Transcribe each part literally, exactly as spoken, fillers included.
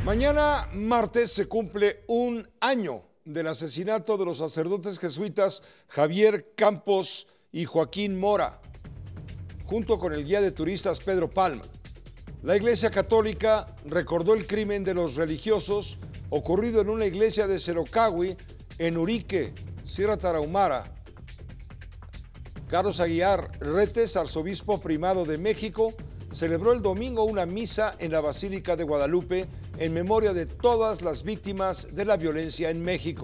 Mañana, martes, se cumple un año del asesinato de los sacerdotes jesuitas Javier Campos y Joaquín Mora, junto con el guía de turistas Pedro Palma. La Iglesia Católica recordó el crimen de los religiosos ocurrido en una iglesia de Cerocahui, en Urique, Sierra Tarahumara. Carlos Aguiar Retes, arzobispo primado de México, celebró el domingo una misa en la Basílica de Guadalupe en memoria de todas las víctimas de la violencia en México.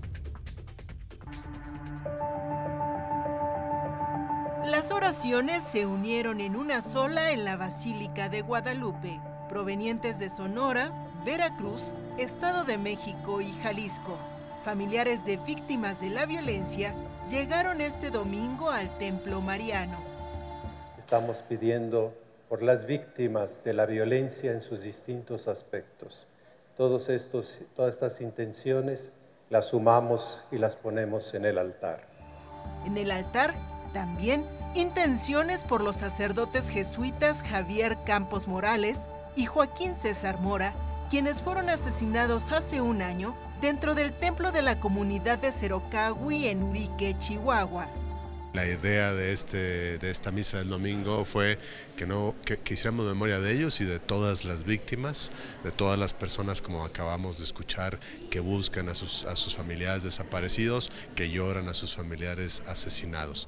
Las oraciones se unieron en una sola en la Basílica de Guadalupe, provenientes de Sonora, Veracruz, Estado de México y Jalisco. Familiares de víctimas de la violencia llegaron este domingo al Templo Mariano. Estamos pidiendo por las víctimas de la violencia en sus distintos aspectos. Todos estos, todas estas intenciones las sumamos y las ponemos en el altar. En el altar también intenciones por los sacerdotes jesuitas Javier Campos Morales y Joaquín César Mora, quienes fueron asesinados hace un año dentro del templo de la comunidad de Cerocahui en Urique, Chihuahua. La idea de, este, de esta misa del domingo fue que, no, que, que hiciéramos memoria de ellos y de todas las víctimas, de todas las personas, como acabamos de escuchar, que buscan a sus, a sus familiares desaparecidos, que lloran a sus familiares asesinados.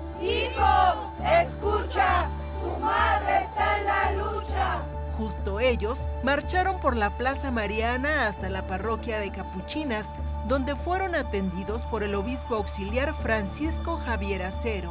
Hijo, escucha, tu madre está en la lucha. Justo ellos marcharon por la Plaza Mariana hasta la parroquia de Capuchinas, donde fueron atendidos por el obispo auxiliar Francisco Javier Acero.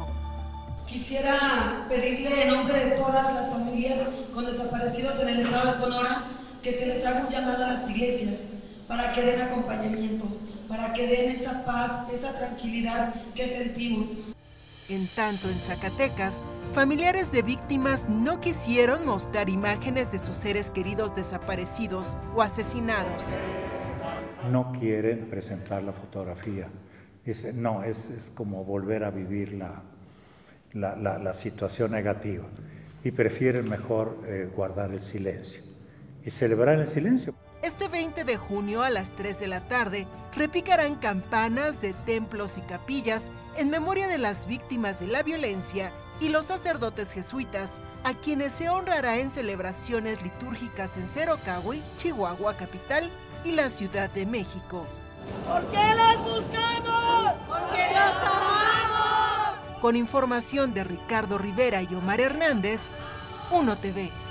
Quisiera pedirle en nombre de todas las familias con desaparecidos en el estado de Sonora que se les haga un llamado a las iglesias para que den acompañamiento, para que den esa paz, esa tranquilidad que sentimos. En tanto, en Zacatecas, familiares de víctimas no quisieron mostrar imágenes de sus seres queridos desaparecidos o asesinados. No quieren presentar la fotografía. Es, no, es, es como volver a vivir la, la, la, la situación negativa. Y prefieren mejor eh, guardar el silencio y celebrar el silencio. Este veinte de junio a las tres de la tarde repicarán campanas de templos y capillas en memoria de las víctimas de la violencia y los sacerdotes jesuitas, a quienes se honrará en celebraciones litúrgicas en Cerocahui, Chihuahua capital y la Ciudad de México. ¿Por qué las buscamos? Porque los amamos. Con información de Ricardo Rivera y Omar Hernández, Uno T V.